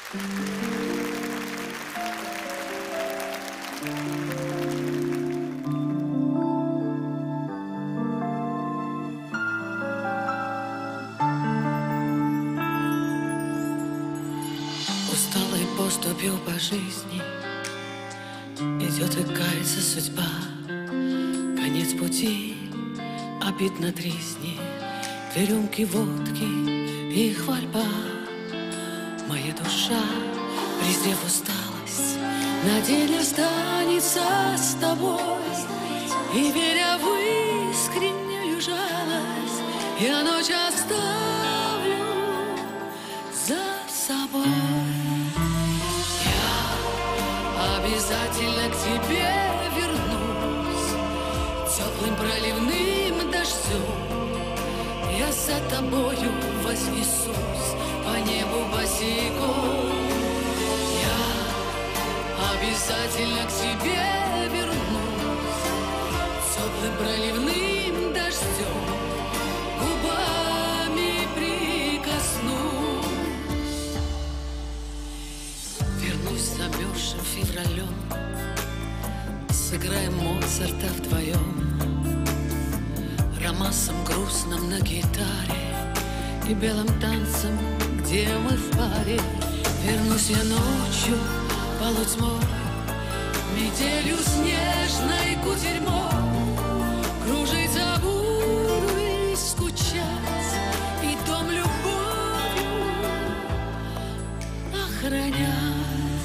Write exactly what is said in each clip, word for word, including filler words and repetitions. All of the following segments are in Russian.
Усталой поступью по жизни идет и кается судьба. Конец пути, обид на тризни, две рюмки водки и хвальба. Моя душа, презрев усталость, на день останется с тобой. И веря в искреннюю жалость, я ночь оставлю за собой. Я обязательно к тебе вернусь теплым проливным дождем. Я за тобою вознесусь по небу босиком. Я обязательно к тебе вернусь теплым проливным дождем, губами прикоснусь. Вернусь замерзшим февралем, сыграем Моцарта вдвоем, романсом грустным на гитаре и белым танцем, где мы в паре. Вернусь я ночью полутьмой, метелью снежной кутерьмой, кружиться буду и скучать, и дом любовью охранять.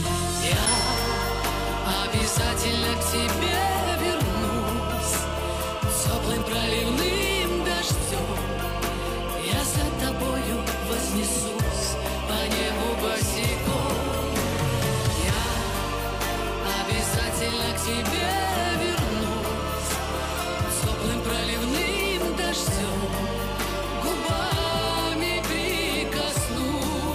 Я обязательно к тебе вернусь теплым проливным дождем. Я за тобою вознесусь по небу босиком. Я обязательно к тебе вернусь теплым проливным дождем, губами прикоснусь.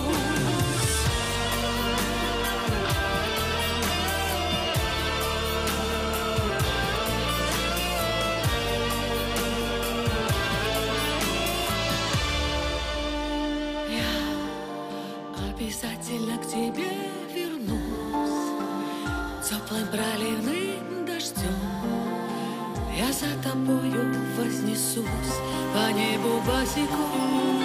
Обязательно к тебе вернусь теплым проливным дождем. Я за тобою вознесусь по небу босиком.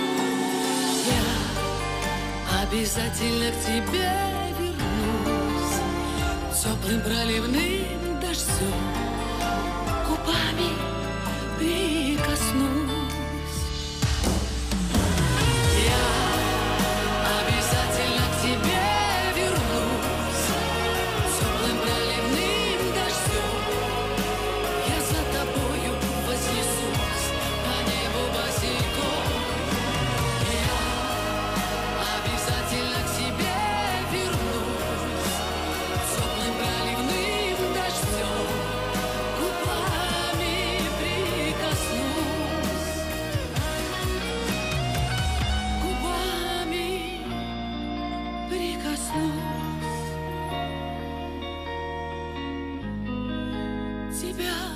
Я обязательно к тебе вернусь теплым проливным дождем, губами прикоснусь. Тебя